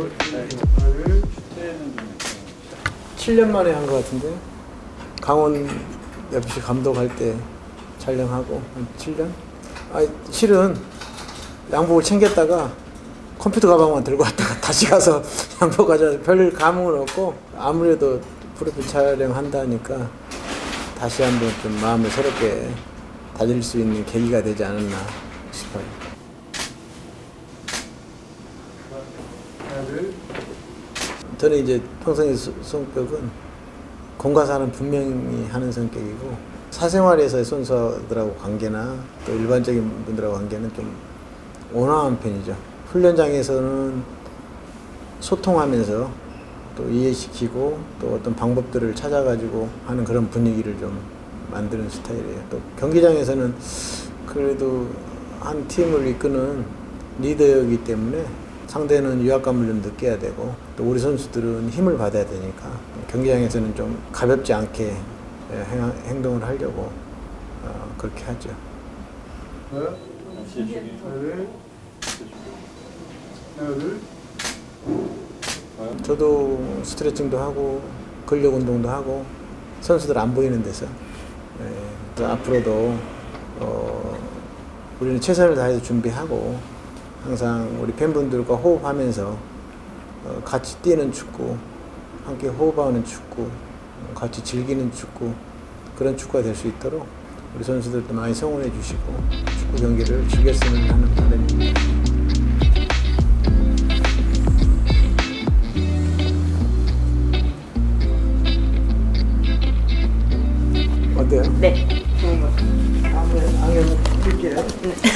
7년 만에 한 것 같은데 강원 FC 감독할 때 촬영하고 한 7년? 실은 양복을 챙겼다가 컴퓨터 가방만 들고 왔다가 다시 가서 양복 가져와서 별 감흥은 없고 아무래도 프로필 촬영한다니까 다시 한번 좀 마음을 새롭게 다질 수 있는 계기가 되지 않았나 싶어요. 저는 이제 평소의 성격은 공과사는 분명히 하는 성격이고 사생활에서의 선수들하고 관계나 또 일반적인 분들하고 관계는 좀 온화한 편이죠. 훈련장에서는 소통하면서 또 이해시키고 또 어떤 방법들을 찾아가지고 하는 그런 분위기를 좀 만드는 스타일이에요. 또 경기장에서는 그래도 한 팀을 이끄는 리더이기 때문에 상대는 위압감을 좀 느껴야 되고 또 우리 선수들은 힘을 받아야 되니까 경기장에서는 좀 가볍지 않게 행동을 하려고 그렇게 하죠. 저도 스트레칭도 하고 근력 운동도 하고 선수들 안 보이는 데서 앞으로도 우리는 최선을 다해서 준비하고 항상 우리 팬분들과 호흡하면서 같이 뛰는 축구, 함께 호흡하는 축구, 같이 즐기는 축구, 그런 축구가 될 수 있도록 우리 선수들도 많이 성원해 주시고 축구 경기를 즐겼으면 하는 바람입니다. 어때요? 네. 안경 줄게요.